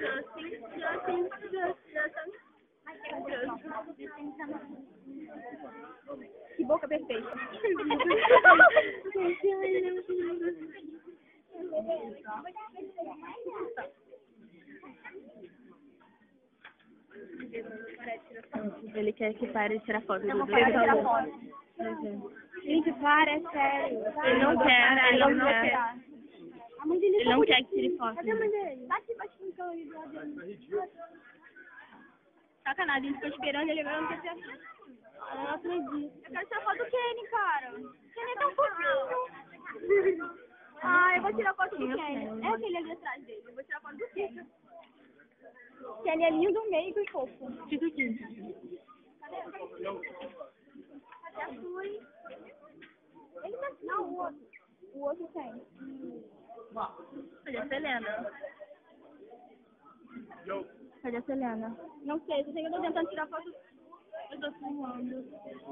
Que boca perfeita. Ele quer que pare de tirar foto. Eu vou parar de tirar foto. Gente, para, é sério. Ele não quer, ele não quer. A mãe dele Ele não quer que tire foto. Cadê a mãe dele? Tá aqui baixinho então ali do lado dele. Sacanagem, a gente ficou esperando ele agora não quer tirar foto. Eu não acredito. Eu quero tirar foto do Kenny, cara. Kenny é tão fofinho. Ah, eu vou tirar foto do Kenny. É aquele ali atrás dele. Eu vou tirar foto do Kenny. Kenny é lindo, meio e fofo. Fica aqui. Cadê a Sui? Ele tá aqui. Não, o outro. O outro tem. Cadê a Selena? Cadê a Selena? Não sei, eu sei que eu tô tentando tirar foto. Eu tô filmando.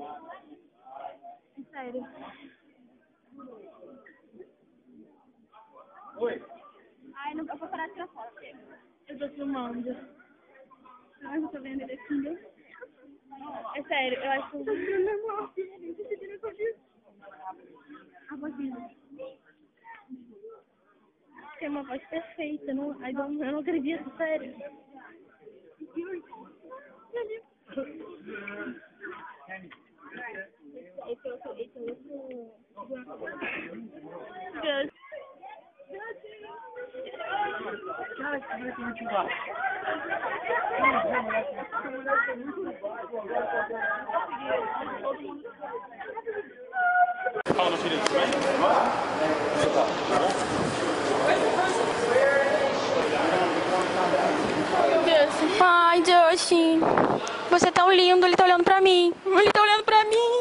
Sério. Oi. Ai, não, eu vou parar de tirar foto. Eu tô filmando. Ai, eu tô vendo ele aqui, né? É sério, eu acho que... Tô tirando a mão. Tô tirando a foto. A vozinha. Tem uma voz perfeita, não, eu não acredito, sério. Esse é outro. Deus. Cara, que mulher tem muito baixo. Fala no filho também? Ai, Justin, você é tão lindo, ele tá olhando pra mim. Ele tá olhando pra mim.